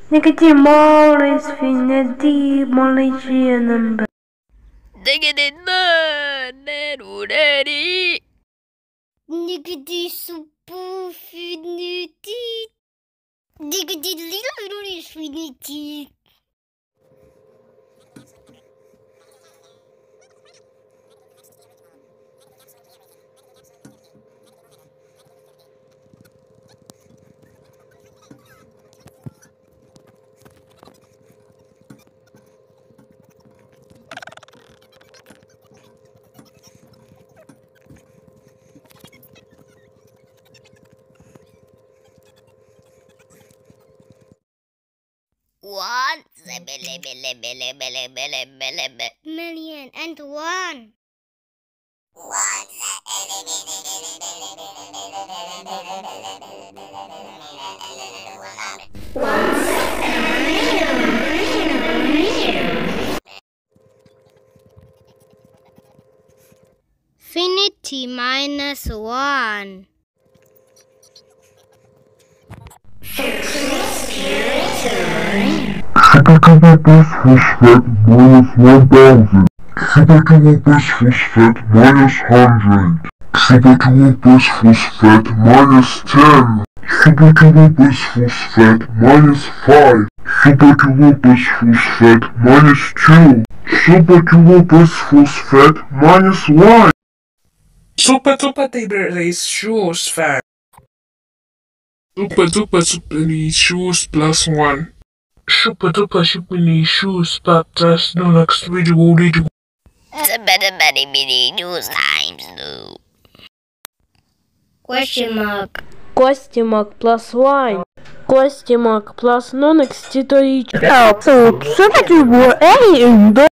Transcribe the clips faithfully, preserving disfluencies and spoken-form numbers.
Negative infinity Malaysia number. Negative Neruderi. Negative super infinity. Negative little infinity. One million and one. One infinity minus one. Super plus phosphate minus one thousand. Super plus phosphate minus hundred. Super plus phosphate minus ten. Super plus phosphate minus five. Super plus phosphate minus two. Super plus phosphate minus one. Super duper duper shoes fan. Super duper super shoes plus one. Super duper super shoes but just no next video video. The better better mini news times no. Question mark. Question mark plus one. Question mark plus non-next to each. So, все-таки were A in the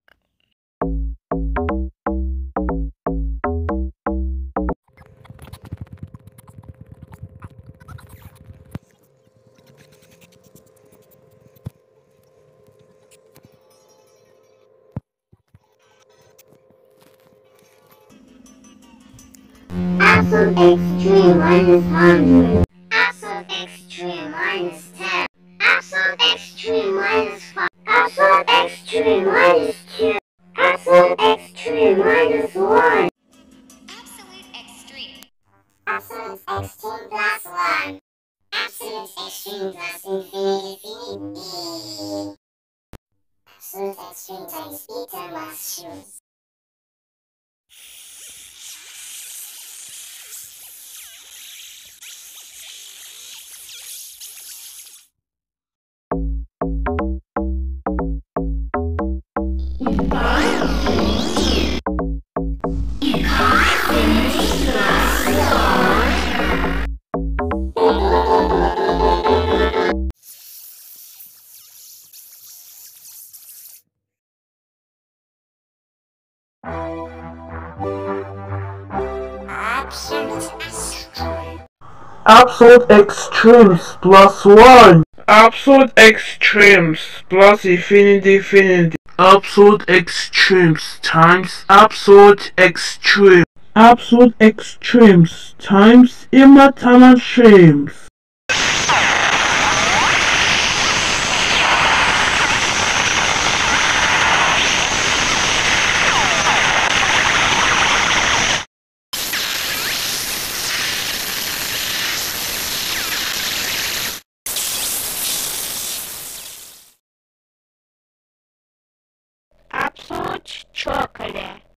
Absolute extreme minus hundred. Absolute extreme minus ten. Absolute extreme minus five. Absolute extreme minus two. Absolute extreme minus one. Absolute extreme. Absolute extreme plus one. Absolute extreme plus infinity infinity. Absolute extreme times beta mushrooms. Absolute extremes plus one. Absolute extremes plus infinity infinity. Absolute extremes times absolute extreme. Absolute extremes times immaterial extremes. Absolute chocolate.